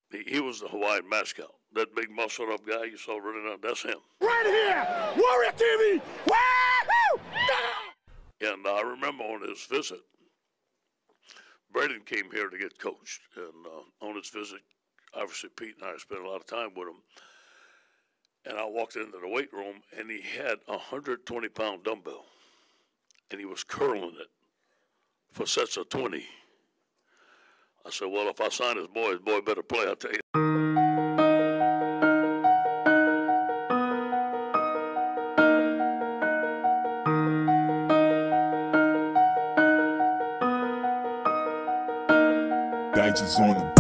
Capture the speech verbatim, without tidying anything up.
He, he was the Hawaiian mascot. That big muscled up guy you saw running out, that's him. Right here, Warrior T V. Woo! And I remember on his visit, Braden came here to get coached. And uh, on his visit, obviously Pete and I spent a lot of time with him. And I walked into the weight room, and he had a one hundred twenty pound dumbbell. And he was curling it for sets of twenty. I said, well, if I sign his boy, his boy better play, I'll tell you. Digits on the